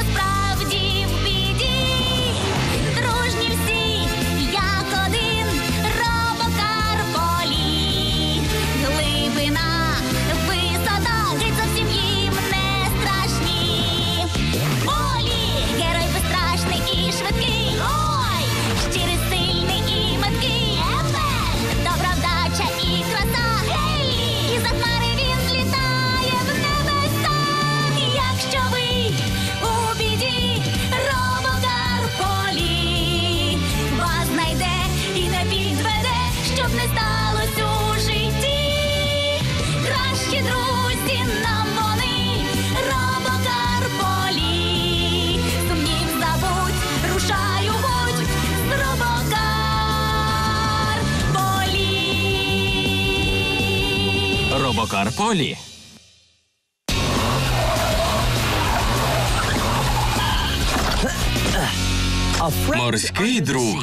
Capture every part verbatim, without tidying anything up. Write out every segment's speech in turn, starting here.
насправді в біді. Дружні всі, як один, робокар Полі. Глибина, висота, геть зовсім їм не страшні. Полі, герой безстрашний і швидкий. Ой, щирий, сильний і меткий. Добра вдача і краса. Гей! І за хмари він злітає в небеса. Якщо ви у біді, робокар Полі вас знайде і не підведе, щоб не сталося у житті. Кращі друзі нам вони, робокар Полі. Сумнів забудь, рушай у путь з робокар Полі. Робокар Полі. Морський друг.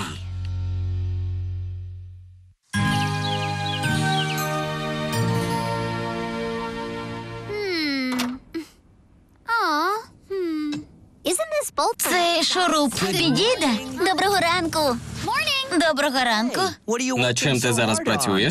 Цей шуруп підійде? Доброго ранку. Доброго ранку. Над чим ти зараз працюєш?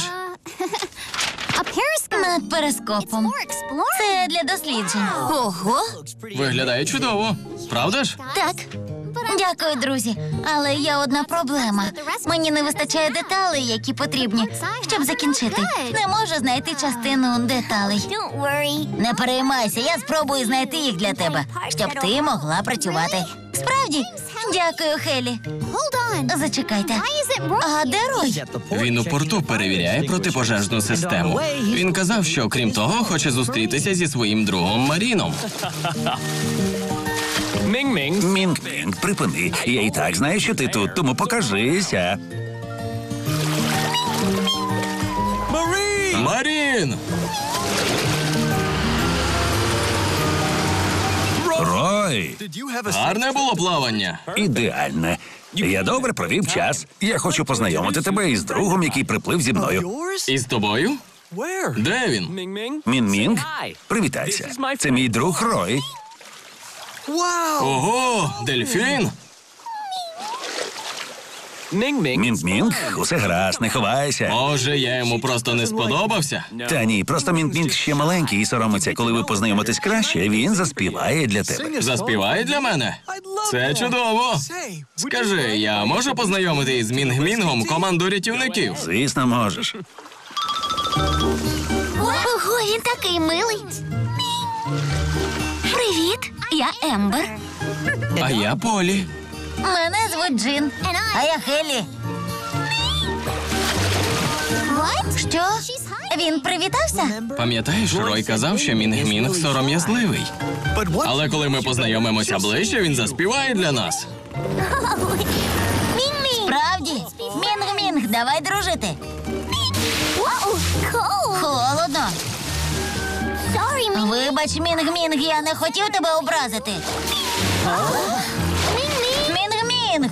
Над перископом. Це для досліджень. Ого. Виглядає чудово. Правда ж? Так. Дякую, друзі. Але є одна проблема. Мені не вистачає деталей, які потрібні, щоб закінчити. Не можу знайти частину деталей. Не переймайся, я спробую знайти їх для тебе, щоб ти могла працювати. Справді? Дякую, Хелі. Зачекайте. А де Рой? Він у порту перевіряє протипожежну систему. Він казав, що крім того, хоче зустрітися зі своїм другом Маріном. Мінг-мінг, припини. Я і так знаю, що ти тут, тому покажися. Марін! Рой, Гарне було плавання. ідеальне. Я добре провів час. Я хочу познайомити тебе із другом, який приплив зі мною. І з тобою? Де він? Мін-мінг, привітайся. Це мій друг Рой. Ого, дельфін! Мінг-мінг, усе гаразд, не ховайся. Може, я йому просто не сподобався? Та ні, просто Мінг-мінг ще маленький і соромиться. Коли ви познайомитесь краще, він заспіває для тебе. Заспіває для мене? Це чудово. Скажи, я можу познайомити із Мінг-мінгом команду рятівників? Звісно, можеш. Ого, він такий милий. Привіт, я Ембер. А я Полі. Мене звуть Джин. А я Хелі. Що? Він привітався? Пам'ятаєш, Рой казав, що Мінг-мінг сором'язливий. Але коли ми познайомимося ближче, він заспіває для нас. Справді? Мінг-мінг, давай дружити. Холодно. Вибач, Мінг-мінг, я не хотів тебе образити. Мінг-мінг!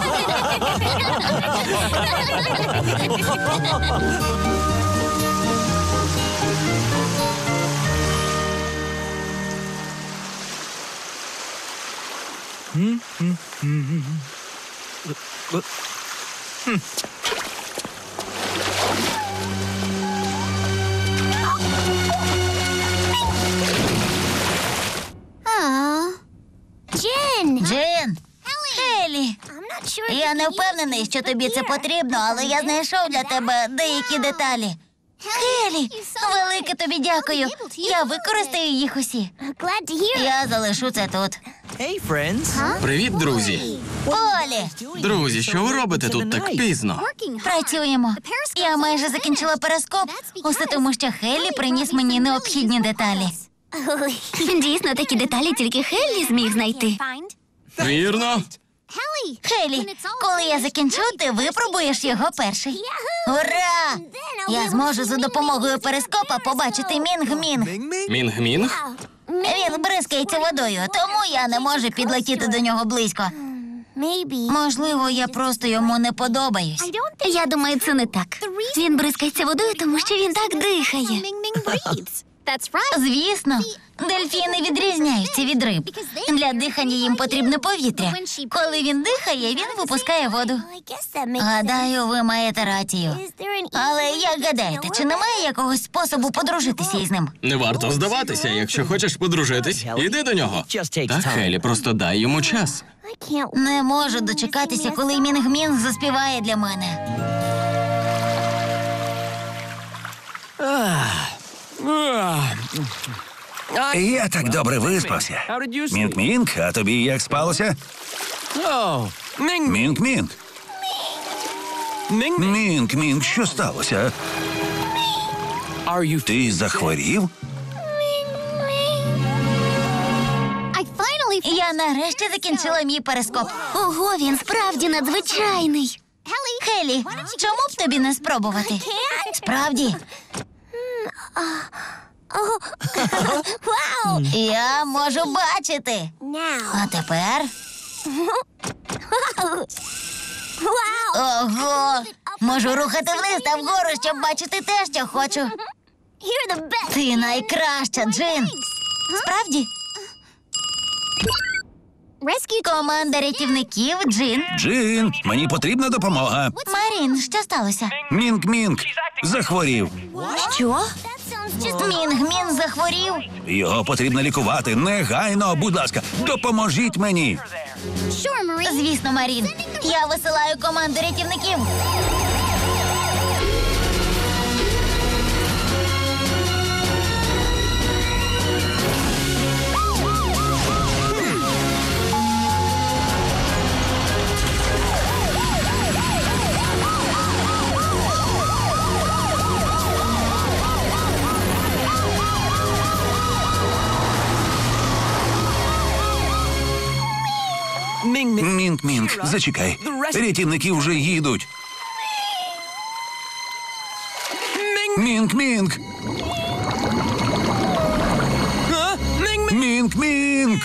Джин! Хелі! Я не впевнений, що тобі це потрібно, але я знайшов для тебе деякі деталі. Хелі, велике тобі дякую. Я використаю їх усі. Я залишу це тут. Привіт, друзі. Полі, Друзі, що ви робите тут так пізно? працюємо. Я майже закінчила перископ. Усе тому, що Хелі приніс мені необхідні деталі. Дійсно, такі деталі тільки Хелі зміг знайти. Вірно? Хелі, коли я закінчу, ти випробуєш його перший. Ура! Я зможу за допомогою перископа побачити Мінг-мінг. Мінг-мінг? Він бризкається водою, тому я не можу підлетіти до нього близько. Можливо, я просто йому не подобаюсь. Я думаю, це не так. Він бризкається водою, тому що він так дихає. Звісно, дельфіни відрізняються від риб. Для дихання їм потрібне повітря. Коли він дихає, він випускає воду. Гадаю, ви маєте рацію. Але як гадаєте, чи немає якогось способу подружитися із ним? Не варто здаватися, якщо хочеш подружитись, іди до нього. Так, Хелі, просто дай йому час. Не можу дочекатися, коли Мінг-Мінг заспіває для мене. Я так добре виспався. Мінк-мінк, а тобі як спалося? Мінк-мінк. Мінк-мінк, що сталося? Ти захворів? Я нарешті закінчила мій перископ. Ого, він справді надзвичайний. Хелі, чому б тобі не спробувати? Справді. Я можу бачити. А тепер? Ого! Можу рухати вниз та вгору, щоб бачити те, що хочу. Ти найкраща, Джин. Справді? Команда рятівників, Джин. Джин, мені потрібна допомога. Марін, що сталося? Мінк-мінк захворів. Що? Мінг-Мінг захворів? Його потрібно лікувати. Негайно, будь ласка, допоможіть мені. Звісно, Марін. Я висилаю команду рятівників. Мінк-мінк, зачекай. Рятівники вже їдуть. Мінк-мінк. Мінк-мінк.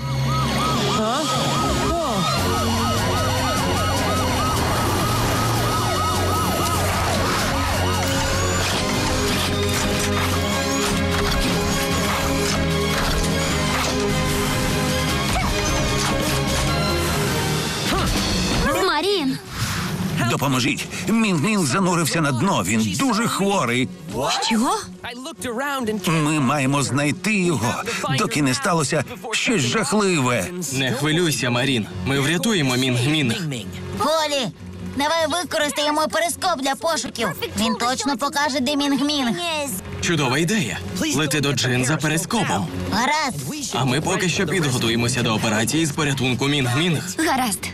Марін. Допоможіть. Мінк-мінк занурився на дно. Він дуже хворий. Що? Ми маємо знайти його, доки не сталося щось жахливе. Не хвилюйся, Марін. Ми врятуємо Мінг-Мінг. Холі, давай використаємо перископ для пошуків. Він точно покаже, де Мінг-Мінг. Чудова ідея. Лети до Джин за перископом. Гаразд. А ми поки що підготуємося до операції з порятунку Мінг-Мінг. Гаразд.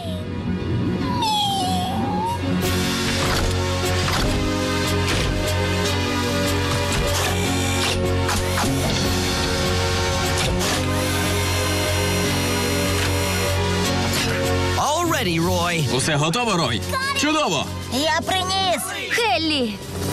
Усе готово, Рой? Чудово! Я приніс. Хеллі.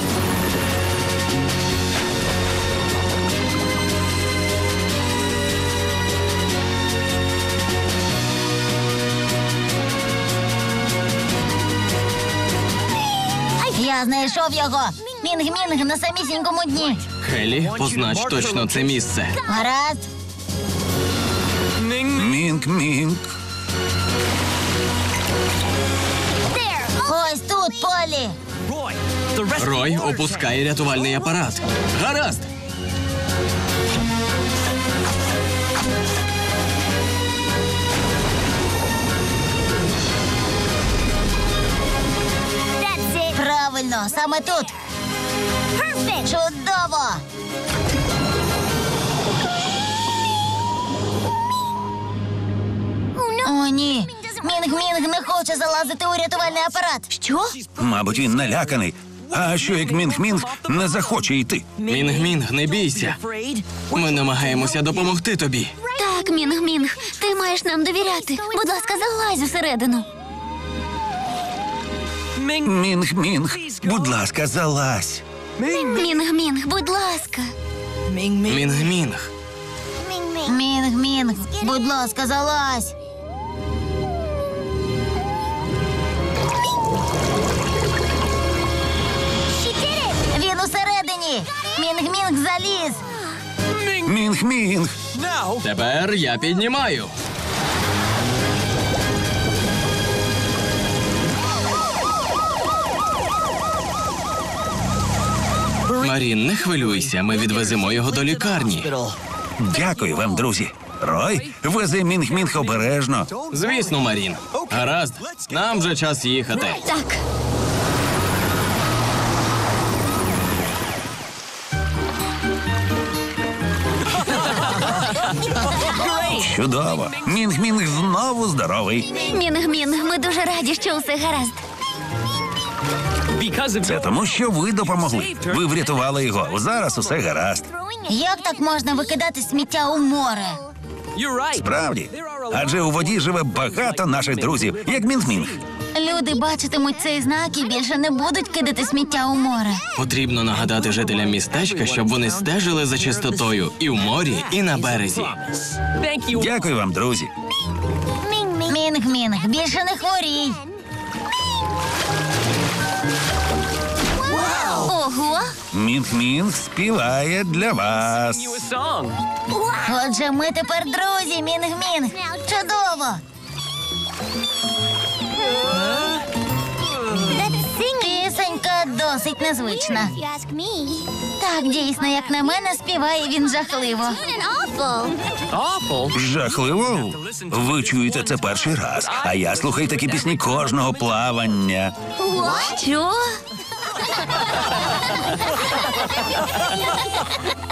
Я знайшов його. Мінг-мінг на самісінькому дні. Хелі, познач точно це місце. Гаразд. Мінк-мінк. Ось тут, Полі. Рой, опускай рятувальний апарат. Гаразд! Правильно, саме тут. Чудово. О, ні. Мінг-мінг не хоче залазити у рятувальний апарат. Що? Мабуть, він наляканий. А що як Мінг-мінг не захоче йти? Мінг-мінг, не бійся. Ми намагаємося допомогти тобі. Так, Мінг-мінг, ти маєш нам довіряти. Будь ласка, залазь усередину. Мінг-мінг, будь ласка, залазь. Мінг-мінг, будь ласка. Мінг-мінг. Мінг-мінг, будь ласка, залазь. Він усередині. Мінг-мінг заліз. Мінг-мінг. Тепер я піднімаю. Марін, не хвилюйся, ми відвеземо його до лікарні. Дякую вам, друзі. Рой, вези Мінг-мінг обережно. Звісно, Марін. Гаразд, нам вже час їхати. Так. Чудово. Мінг-мінг знову здоровий. Мінг-мінг, ми дуже раді, що усе гаразд. Це тому, що ви допомогли. Ви врятували його. Зараз усе гаразд. Як так можна викидати сміття у море? Справді. Адже у воді живе багато наших друзів, як Мінг-мінг. Люди бачитимуть цей знак і більше не будуть кидати сміття у море. Потрібно нагадати жителям містечка, щоб вони стежили за чистотою і в морі, і на березі. Дякую вам, друзі. Мінг-мінг, більше не хворій. Ого! Мінг-мінг співає для вас. Отже, ми тепер друзі, Мінг-мінг. Чудово! Пісенька досить незвична. Так, дійсно, як на мене, співає він жахливо. Жахливо? Ви чуєте це перший раз, а я слухаю такі пісні кожного плавання. Що?